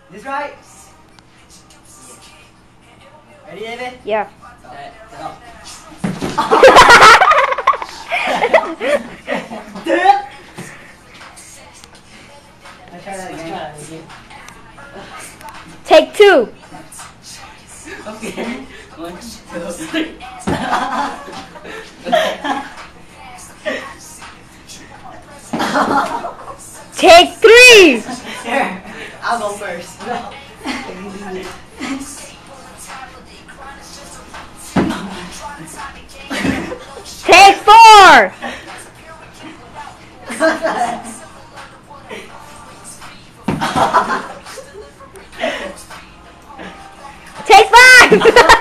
This right? Ready, David? Yeah. Alright, go. Let's try that again. Take two. Okay. 1, 2, 3. Take three. Here, I'll go first. Take four. Take five.